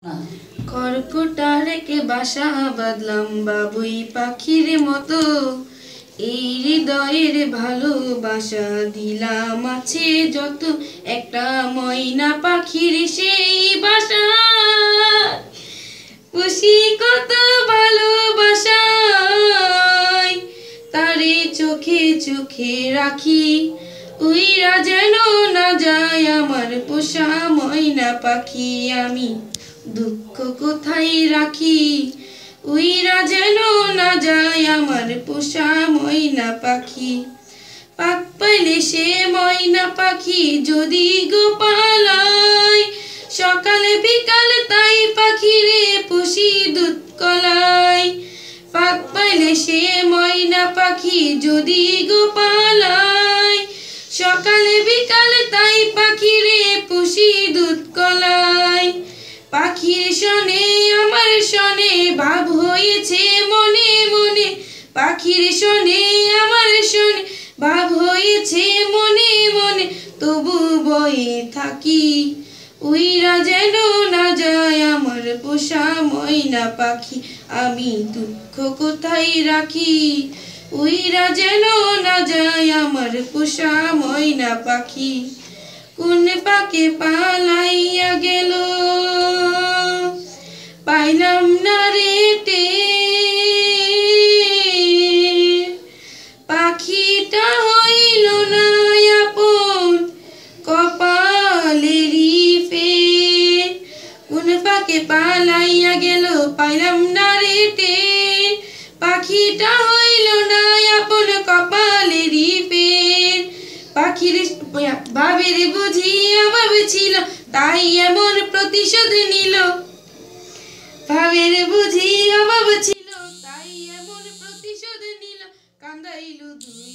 খড়কুটা রেখে বাসা বাঁধলাম বাবুই পাখির মতো, এই হৃদয়ের ভালোবাসা দিলাম আছে যত, একটা ময়না পাখির সেই বাসা খুশি কত ভালোবাসায়, তারে চোখে চোখে রাখি, উইরা যেন না যায় আমার পোষা ময়না পাখি। আমি দুঃখ কোথায় রাখি, উইরা যেন না যায় আমার পোষা ময়না পাখি। পাক পাইলে সে ময়না পাখি যদি গো পালায়, সকালে বিকালে তাই পাখিরে পুষি দুধ কলাই। পাক পাইলে সে ময়না পাখি যদি গো পালায়, সকালে বিকালে তাই পাখিরে পুষি দুধ কলাই। পাখির শনে আমার শনে ভাব হয়েছে মনে মনে, পাখির শনে আমার শনে ভাব হয়েছে মনে মনে, তবু বয়ে থাকি, উইরা যেন না যায় আমার পোষা ময়না পাখি। আমি দুঃখ কোথায় রাখি, উইরা যেন না যায় আমার পোষা ময়না পাখি। কোন পাকে পালাইয়া গেল পাইলাম না রে টের, পাখিটা হইল না আপন কপালেরই ফের। কোন পাকে পালাইয়া গেল পাইলাম না রে টের, পাখিটা হইল না আপন কপালেরই ফের। পাখির ভাবের বুঝি অভাব ছিল, তাই এমন প্রতিশোধ নিল, ভাবের বুঝি অভাব ছিল, তাই এমন প্রতিশোধ নিল, কান্দাইল